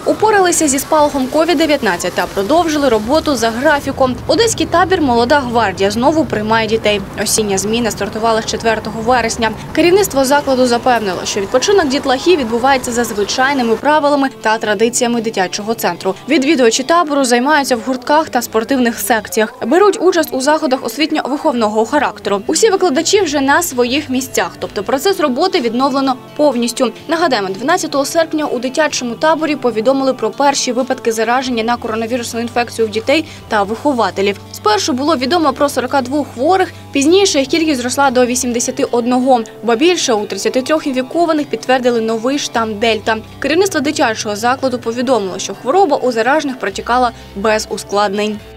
Упоралися зі спалахом COVID-19 та продовжили роботу за графіком. Одеський табір «Молода гвардія» знову приймає дітей. Осіння зміна стартувала з 4 вересня. Керівництво закладу запевнило, що відпочинок дітлахів відбувається за звичайними правилами та традиціями дитячого центру. Відвідувачі табору займаються в гуртках та спортивних секціях. Беруть участь у заходах освітньо-виховного характеру. Усі викладачі вже на своїх місцях, тобто процес роботи відновлено повністю. Нагадаємо, 12 серпня у дитячому таборі повідомили про перші випадки зараження на коронавірусну інфекцію в дітей та вихователів. Спершу було відомо про 42 хворих, пізніше їх кількість зросла до 81. Ба більше, у 33 інфікованих підтвердили новий штам Дельта. Керівництво дитячого закладу повідомило, що хвороба у заражених протікала без ускладнень.